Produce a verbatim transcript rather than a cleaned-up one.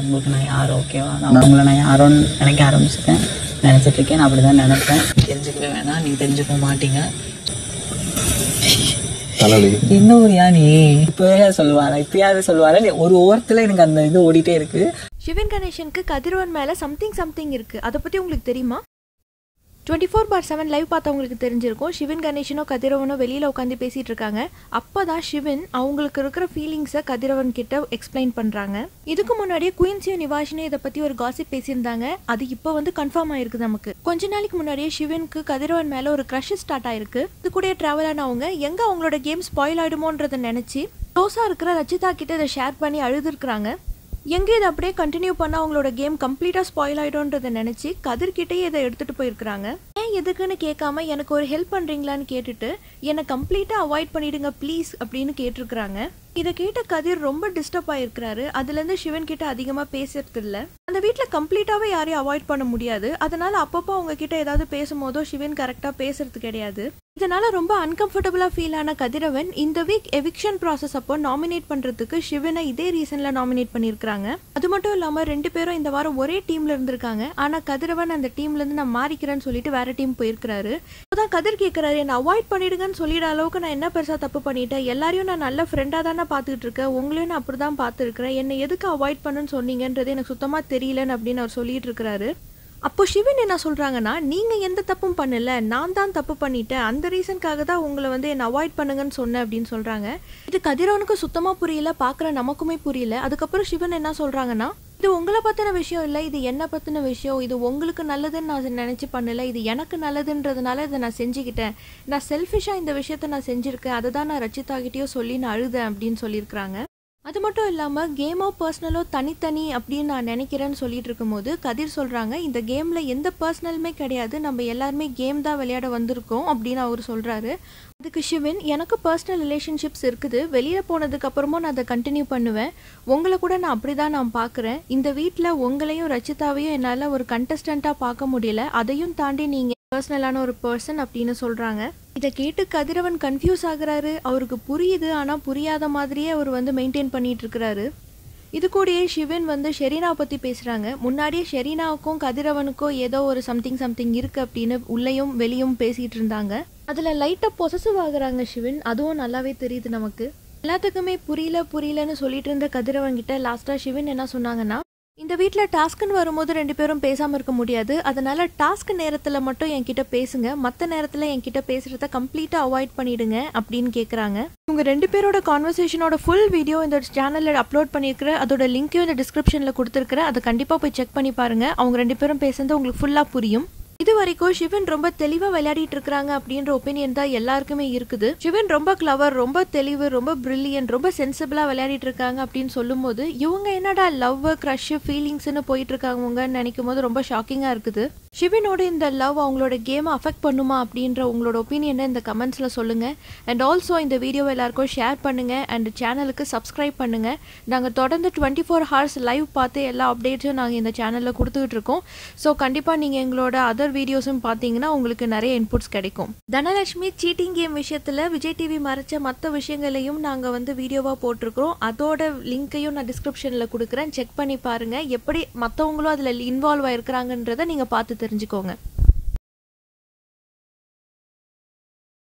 உங்களுக்கு நான் யார் ஓகேவா, நான் உங்களை நான் யாரோன்னு நினைக்க ஆரம்பிச்சிருக்கேன், நினச்சிட்டு இருக்கேன். நான் அப்படி தான் நினைப்பேன். தெரிஞ்சுக்கவே வேணாம், நீங்கள் தெரிஞ்சுக்க மாட்டீங்க. என்ன ஒரு யானி இப்பவே சொல்லுவாரா, இப்பயாவது சொல்லுவாரா, ஒரு ஓரத்தில் எனக்கு அந்த இது ஓடிட்டே இருக்கு. ஷிவின் கணேசனுக்கு கதிரவன் மேலே சம்திங் சம்திங் இருக்குது. அதை பற்றி உங்களுக்கு தெரியுமா? Twenty four bar seven live பார்த்தவங்களுக்கு தெரிஞ்சிருக்கும். ஷிவின் கணேசனோ கதிரவனோ வெளியில் உட்காந்து பேசிகிட்டு இருக்காங்க. அப்போ தான் ஷிவின் அவங்களுக்கு இருக்கிற ஃபீலிங்ஸை கதிரவன் கிட்ட எக்ஸ்பிளைன் பண்ணுறாங்க. இதுக்கு முன்னாடியே குயின்சியும் நிவாஷினும் இதை பற்றி ஒரு காசிப் பேசியிருந்தாங்க. அது இப்போ வந்து கன்ஃபார்ம் ஆயிருக்கு நமக்கு. கொஞ்ச நாளைக்கு முன்னாடியே ஷிவினுக்கு கதிரவன் மேலே ஒரு க்ரஷ் ஸ்டார்ட் ஆயிருக்கு. இது கூட ட்ராவல் ஆனவங்க எங்கே அவங்களோட கேம் ஸ்பாயில் ஆகிடுமோன்றதை நினச்சி க்ளோஸாக இருக்கிற ரச்சிதா கிட்ட இதை ஷேர் பண்ணி அழுதுருக்குறாங்க. எங்கே இதை அப்படியே கண்டினியூ பண்ண அவங்களோட கேம் கம்ப்ளீட்டாக ஸ்பாயில் ஆகிடும்ன்றதை நினச்சி கதிர்கிட்டயே இதை எடுத்துகிட்டு போயிருக்கிறாங்க. ஏன் எதுக்குன்னு கேட்காம எனக்கு ஒரு ஹெல்ப் பண்ணுறீங்களான்னு கேட்டுட்டு என்னை கம்ப்ளீட்டாக அவாய்ட் பண்ணிவிடுங்க ப்ளீஸ் அப்படின்னு கேட்டிருக்கிறாங்க. இதை கேட்ட கதிர் ரொம்ப டிஸ்டர்ப் ஆகிருக்கிறாரு. அதுலேருந்து ஷிவன் கிட்ட அதிகமாக பேசுறது இல்லை. அந்த வீட்டில் கம்ப்ளீட்டாகவே யாரையும் அவாய்ட் பண்ண முடியாது. அதனால அப்பப்போ அவங்க கிட்ட ஏதாவது பேசும்போதோ ஷிவன் கரெக்டாக பேசுறது கிடையாது. இதனால ரொம்ப அன்கம்ஃபர்டபுளாக ஃபீல் ஆன கதிரவன் இந்த வீக் எவிக்ஷன் ப்ராசஸ் அப்போ நாமினேட் பண்ணுறதுக்கு ஷிவனை இதே ரீசனில் நாமினேட் பண்ணியிருக்காங்க. அது மட்டும் இல்லாமல் ரெண்டு பேரும் இந்த வாரம் ஒரே டீமில் இருந்திருக்காங்க. ஆனால் கதிரவன் அந்த டீம்லேருந்து நான் மாறிக்கிறேன்னு சொல்லிட்டு வேற டீம் போயிருக்கிறாரு. அப்போதான் கதிர் கேட்குறாரு, என்னை அவாய்ட் பண்ணிடுங்கன்னு சொல்லிட அளவுக்கு நான் என்ன பெருசாக தப்பு பண்ணிட்டேன், எல்லாரையும் நான் நல்ல ஃப்ரெண்டாக தானே பார்த்துக்கிட்டு இருக்கேன், உங்களையும் நான் அப்படி தான் பார்த்துருக்கிறேன், என்னை எதுக்கு அவாய்ட் பண்ணுன்னு சொன்னீங்கன்றது எனக்கு சுத்தமாக தெரியலன்னு அப்படின்னு அவர் சொல்லிட்டு இருக்கிறாரு. அப்போ ஷிவின் என்ன சொல்கிறாங்கன்னா, நீங்கள் எந்த தப்பும் பண்ணலை, நான் தான் தப்பு பண்ணிட்டேன், அந்த ரீசனுக்காக தான் உங்களை வந்து என்னை அவாய்ட் பண்ணுங்கன்னு சொன்னேன் அப்படின்னு சொல்கிறாங்க. இது கதிரவனுக்கு சுத்தமாக புரியல, பார்க்குற நமக்குமே புரியல. அதுக்கப்புறம் ஷிவன் என்ன சொல்கிறாங்கன்னா, இது உங்களை பற்றின விஷயம் இல்லை, இது என்னை பற்றின விஷயம், இது உங்களுக்கு நல்லதுன்னு நான் நினச்சி பண்ணலை, இது எனக்கு நல்லதுன்றதுனால இதை நான் செஞ்சுக்கிட்டேன், நான் செல்ஃபிஷாக இந்த விஷயத்த நான் செஞ்சுருக்கேன், அதை தான் நான் ரச்சிதாகிட்டேயோ சொல்லி நான் அழுதேன் அப்படின்னு சொல்லியிருக்கிறாங்க. அது மட்டும் இல்லாமல் கேமோ பர்சனலோ தனித்தனி அப்படின்னு நான் நினைக்கிறேன்னு சொல்லிட்டு இருக்கும்போது கதிர் சொல்கிறாங்க, இந்த கேமில் எந்த பர்சனலுமே கிடையாது, நம்ம எல்லாருமே கேம் தான் விளையாட வந்திருக்கோம் அப்படின்னு அவர் சொல்கிறாரு. அதுக்கு ஷிவின், எனக்கு பர்சனல் ரிலேஷன்ஷிப்ஸ் இருக்குது, வெளியில் போனதுக்கப்புறமும் நான் அதை கண்டினியூ பண்ணுவேன், உங்களை கூட நான் அப்படி தான் நான் பார்க்குறேன், இந்த வீட்டில் உங்களையும் ரச்சிதாவையும் என்னால் ஒரு கண்டஸ்டண்ட்டாக பார்க்க முடியல, அதையும் தாண்டி நீங்கள் பர்சனலான ஒரு பர்சன் அப்படின்னு சொல்கிறாங்க. இதை கேட்டு கதிரவன் கன்ஃபியூஸ் ஆகுறாரு. அவருக்கு புரியுது, ஆனால் புரியாத மாதிரியே அவர் வந்து மெயின்டைன் பண்ணிட்டு இருக்கிறாரு. இது கூடயே ஷிவின் வந்து ஷெரீனா பற்றி பேசுகிறாங்க. முன்னாடியே ஷெரீனாவுக்கும் கதிரவனுக்கும் ஏதோ ஒரு சம்திங் சம்திங் இருக்குது அப்படின்னு உள்ளேயும் வெளியும் பேசிகிட்டு இருந்தாங்க. அதில் லைட்டாக பொசசிவ் ஆகுறாங்க ஷிவின், அதுவும் நல்லாவே தெரியுது நமக்கு. எல்லாத்துக்குமே புரியல புரியலன்னு சொல்லிட்டு இருந்த கதிரவன் கிட்ட லாஸ்ட்டாக ஷிவின் என்ன சொன்னாங்கன்னா, இந்த வீட்டில் டாஸ்க்குன்னு வரும்போது ரெண்டு பேரும் பேசாமல் இருக்க முடியாது, அதனால டாஸ்க் நேரத்தில் மட்டும் என்கிட்ட பேசுங்க, மற்ற நேரத்தில் என்கிட்ட பேசுகிறத கம்ப்ளீட்டாக அவாய்ட் பண்ணிடுங்க அப்படின்னு கேட்குறாங்க. இவங்க ரெண்டு பேரோட கான்வர்சேஷனோட ஃபுல் வீடியோ இந்த சேனலில் அப்லோட் பண்ணியிருக்கிற, அதோட லிங்க்கையும் இந்த டிஸ்கிரிப்ஷனில் கொடுத்துருக்குறேன், அதை கண்டிப்பாக போய் செக் பண்ணி பாருங்கள். அவங்க ரெண்டு பேரும் பேசுறது உங்களுக்கு ஃபுல்லாக புரியும். இது வரைக்கும் ஷிவின் ரொம்ப தெளிவாக விளையாடிட்டு இருக்கிறாங்க அப்படின்ற ஒப்பீனியன் தான் எல்லாருக்குமே இருக்குது. ஷிவின் ரொம்ப கிளவர், ரொம்ப தெளிவு, ரொம்ப பிரில்லியன்ட், ரொம்ப சென்சிபிளாக விளையாடிட்டு இருக்காங்க அப்படின்னு சொல்லும்போது இவங்க என்னடா லவ் க்ரஷ் ஃபீலிங்ஸ்ன்னு போயிட்டு இருக்காங்கன்னு நினைக்கும் போது ரொம்ப ஷாக்கிங்காக இருக்குது. ஷிவினோட இந்த லவ் அவங்களோட கேமை அஃபெக்ட் பண்ணுமா அப்படின்ற உங்களோட ஒப்பீனியனை இந்த கமெண்ட்ஸில் சொல்லுங்கள். அண்ட் ஆல்சோ இந்த வீடியோவை எல்லாருக்கும் ஷேர் பண்ணுங்கள் அண்ட் சேனலுக்கு சப்ஸ்கிரைப் பண்ணுங்கள். நாங்கள் தொடர்ந்து டுவெண்ட்டி ஃபோர் ஹவர்ஸ் லைவ் பார்த்து எல்லா அப்டேட்ஸும் நாங்கள் இந்த சேனலில் கொடுத்துக்கிட்டு இருக்கோம். ஸோ கண்டிப்பாக நீங்கள் எங்களோட அதர் வீடியோஸும் பார்த்தீங்கன்னா உங்களுக்கு நிறைய இன்புட்ஸ் கிடைக்கும். தனலட்சுமி சீட்டிங் கேம் விஷயத்தில் விஜய் டிவி மறைச்ச மற்ற விஷயங்களையும் நாங்கள் வந்து வீடியோவாக போட்டிருக்கிறோம். அதோட லிங்க்கையும் நான் டிஸ்கிரிப்ஷனில் கொடுக்குறேன், செக் பண்ணி பாருங்கள். எப்படி மற்றவங்களும் அதில் இன்வால்வ் ஆகிருக்கிறாங்கன்றதை நீங்கள் பார்த்து தெரிஞ்சுக்கோங்க.